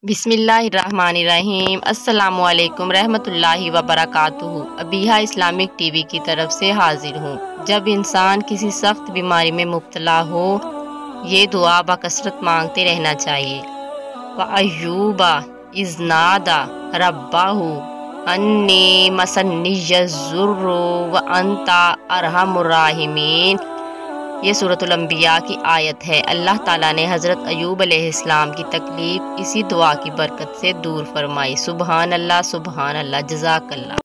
बिस्मिल्लाहिर्रहमानिर्रहीम। अस्सलामुअलैकुम रहमतुल्लाहि व बरकातुहू। अबिहा इस्लामिक टीवी की तरफ से हाजिर हूँ। जब इंसान किसी सख्त बीमारी में मुब्तला हो, ये दुआ बकसरत मांगते रहना चाहिए। व अय्यूबा इज़नादा रब्बाहू अन्नी मसन्निय्यज़ुर्रु व अंता अरहमुर राहिमीन। ये सूरतुल अंबिया की आयत है। अल्लाह ताला ने हज़रत अय्यूब अलैहिस्सलाम की तकलीफ इसी दुआ की बरकत से दूर फरमाई। सुबहान अल्लाह, सुबहान अल्लाह, जज़ाकल्लाह।